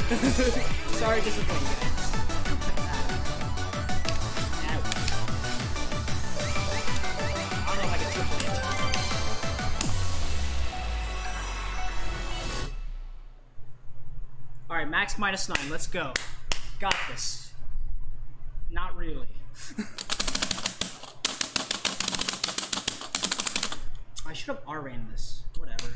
Sorry, disappointing guys. Ow. I don't know if I can triple it. Alright, max -9. Let's go. Got this. Not really. I should have R-ran this. Whatever.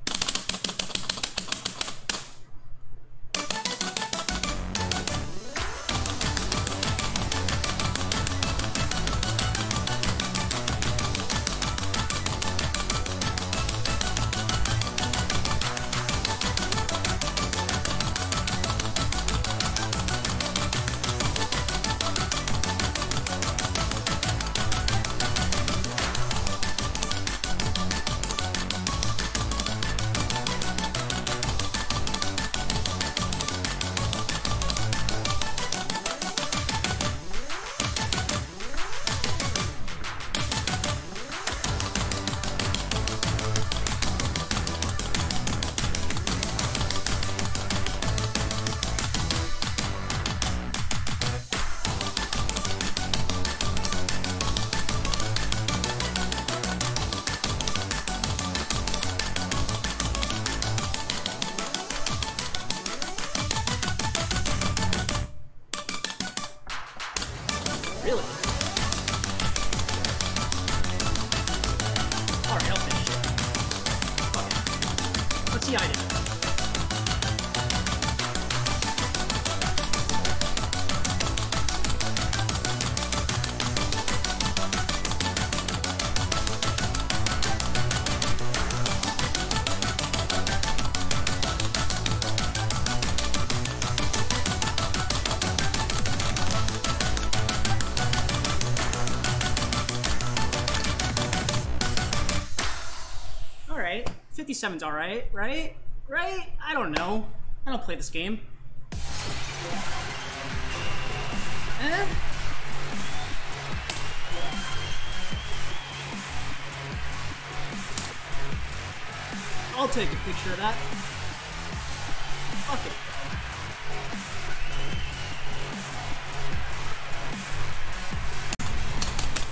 Really? Alright, I'll finish it. Fuck it. Let's see item. Alright, 57's alright, right? Right? I don't know. I don't play this game. Eh? I'll take a picture of that. Fuck it.